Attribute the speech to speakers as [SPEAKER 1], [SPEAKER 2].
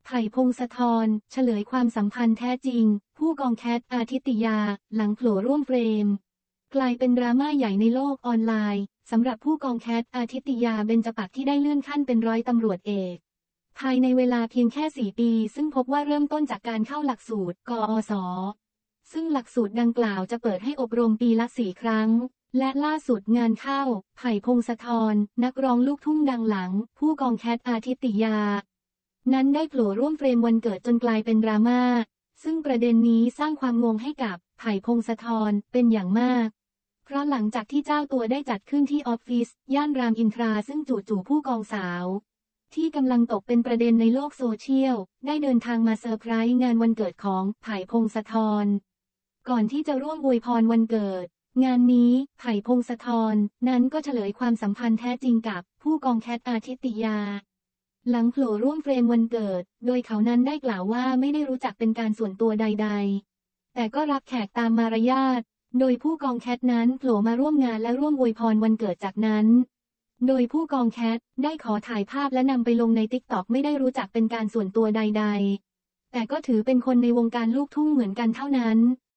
[SPEAKER 1] ไผ่พงศธรเฉลยความสัมพันธ์แท้จริงผู้กองแคทอาทิตยาหลังโผล่ร่วมเฟรมกลายเป็นดราม่าใหญ่ในโลกออนไลน์สำหรับผู้กองแคทอาทิตยาเบญจปักษ์ที่ได้เลื่อนขั้นเป็นร้อยตำรวจเอกภายในเวลาเพียงแค่4 ปีซึ่งพบว่าเริ่มต้นจากการเข้าหลักสูตรกอศซึ่งหลักสูตรดังกล่าวจะเปิดให้อบรมปีละ4 ครั้งและล่าสุดงานเข้าไผ่พงศธรนักร้องลูกทุ่งดังหลังผู้กองแคทอาทิตยานั้นได้โผล่ร่วมเฟรมวันเกิดจนกลายเป็นดราม่าซึ่งประเด็นนี้สร้างความงงให้กับไผ่พงศธรเป็นอย่างมากเพราะหลังจากที่เจ้าตัวได้จัดขึ้นที่ออฟฟิศย่านรามอินทราซึ่งจู่ๆผู้กองสาวที่กำลังตกเป็นประเด็นในโลกโซเชียลได้เดินทางมาเซอร์ไพรส์งานวันเกิดของไผ่พงศธรก่อนที่จะร่วมอวยพรวันเกิดงานนี้ไผ่พงศธรนั้นก็เฉลยความสัมพันธ์แท้จริงกับผู้กองแคทอาทิตยาหลังโผล่ร่วมเฟรมวันเกิดโดยเขานั้นได้กล่าวว่าไม่ได้รู้จักเป็นการส่วนตัวใดๆแต่ก็รับแขกตามมารยาทโดยผู้กองแคทนั้นโผล่มาร่วมงานและร่วมอวยพรวันเกิดจากนั้นโดยผู้กองแคทได้ขอถ่ายภาพและนำไปลงใน TikTok ไม่ได้รู้จักเป็นการส่วนตัวใดๆแต่ก็ถือเป็นคนในวงการลูกทุ่งเหมือนกันเท่านั้น